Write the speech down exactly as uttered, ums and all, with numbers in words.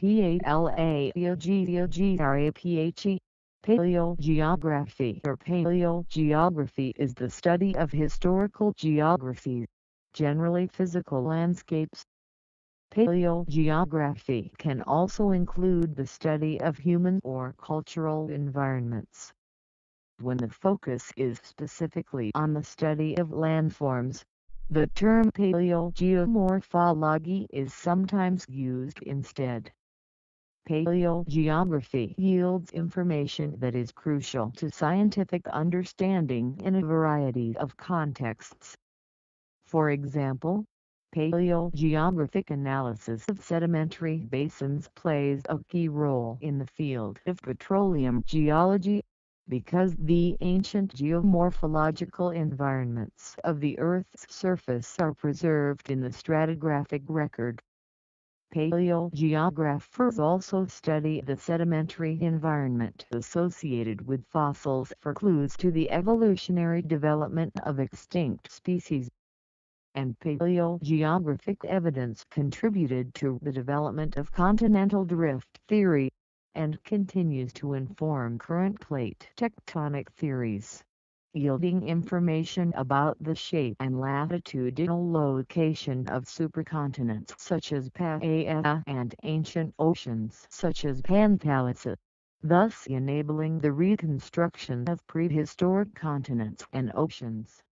Paleogeography. Paleogeography or paleogeography is the study of historical geographies, generally physical landscapes. Paleogeography can also include the study of human or cultural environments. When the focus is specifically on the study of landforms, the term paleogeomorphology is sometimes used instead. Paleogeography yields information that is crucial to scientific understanding in a variety of contexts. For example, paleogeographic analysis of sedimentary basins plays a key role in the field of petroleum geology, because the ancient geomorphological environments of the Earth's surface are preserved in the stratigraphic record. Paleogeographers also study the sedimentary environment associated with fossils for clues to the evolutionary development of extinct species. And paleogeographic evidence contributed to the development of continental drift theory, and continues to inform current plate tectonic theories, yielding information about the shape and latitudinal location of supercontinents such as Pangaea and ancient oceans such as Panthalassa, thus enabling the reconstruction of prehistoric continents and oceans.